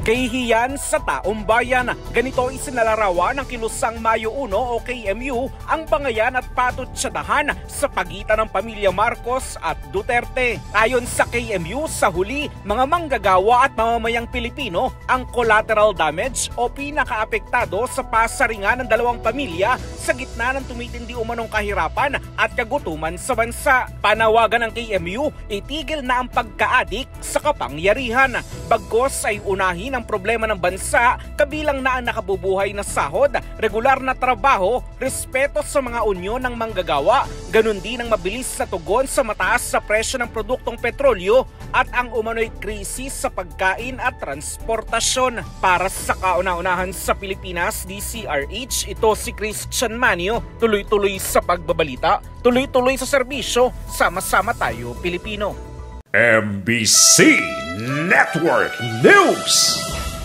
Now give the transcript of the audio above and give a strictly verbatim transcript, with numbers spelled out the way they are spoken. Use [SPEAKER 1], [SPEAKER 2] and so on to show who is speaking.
[SPEAKER 1] Kahihiyan sa taong bayan. Ganito isinalarawan ng Kilusang Mayo uno o K M U ang bangayan at patutsadahan sa pagitan ng pamilya Marcos at Duterte. Ayon sa K M U, sa huli, mga manggagawa at mamamayang Pilipino ang collateral damage o pinakaapektado sa pasaringan ng dalawang pamilya sa gitna ng tumitindi umanong kahirapan at kagutuman sa bansa. Panawagan ng K M U, itigil na ang pagkaadik sa kapangyarihan. Bagkos ay unahin ang problema ng bansa, kabilang na ang nakabubuhay na sahod, regular na trabaho, respeto sa mga unyon ng manggagawa, ganun din ang mabilis na tugon sa mataas sa presyo ng produktong petrolyo at ang umano'y krisis sa pagkain at transportasyon. Para sa kauna-unahan sa Pilipinas, D C R H, ito si Christian Manio, tuloy-tuloy sa pagbabalita, tuloy-tuloy sa serbisyo, sama-sama tayo Pilipino.
[SPEAKER 2] M B C Network News.